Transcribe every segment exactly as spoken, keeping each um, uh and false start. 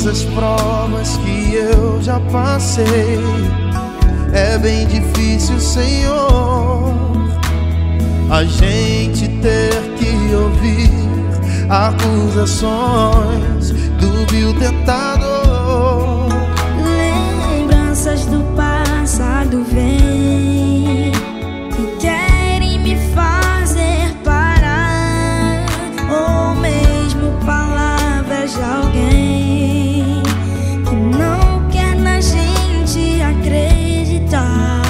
as provas que eu já passei. É bem difícil, Senhor, a gente ter que ouvir acusações do vil tentador. Lembranças do passado vêm e querem me fazer parar, ou mesmo palavras de alguém que não quer na gente acreditar.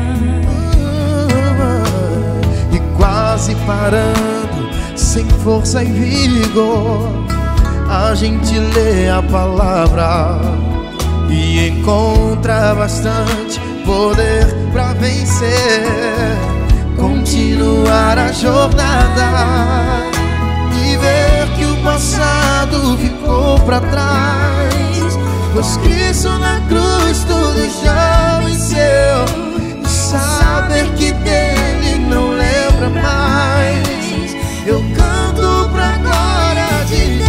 E quase parando, sem força e vigor, a gente lê a palavra e encontra bastante poder pra vencer, continuar a jornada e ver que o passado ficou pra trás, pois Cristo na cruz tudo já venceu, e saber que dele não lembra mais, eu canto pra glória de Deus.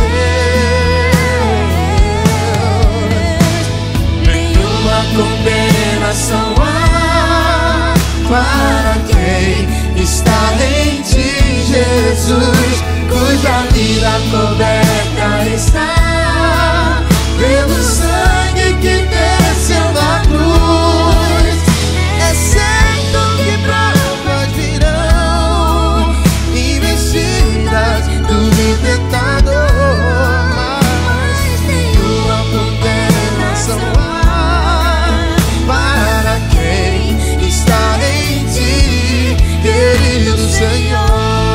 Nenhuma condenação há para quem está em ti, Jesus, cuja vida coberta está pelo sangue que desceu da cruz. É certo que provas virão, investidas do vil tentador, mas nenhuma condenação há para quem está em ti, querido Senhor.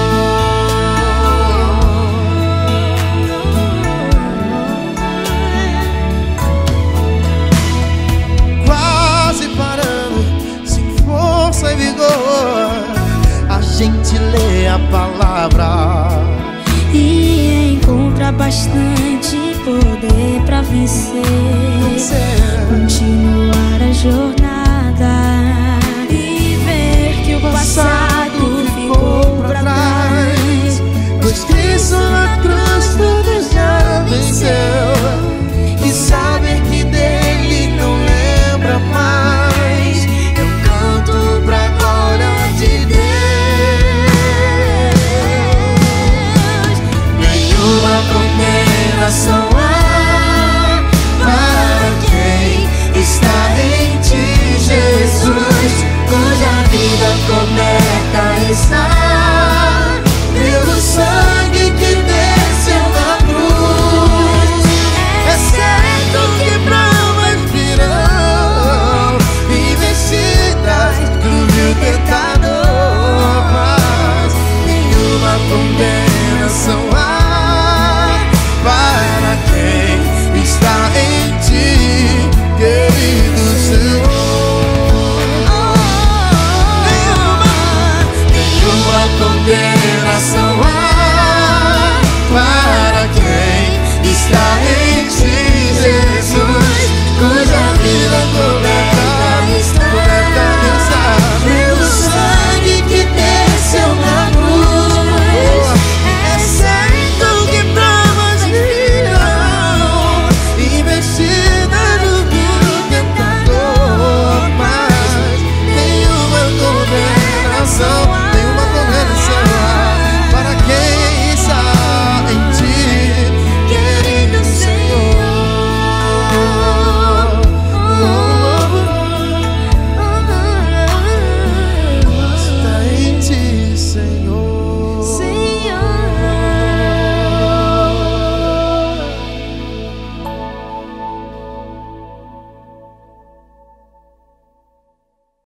Quase parando, sem força e vigor, a gente lê a palavra E encontra bastante poder pra vencer, continuar a jornada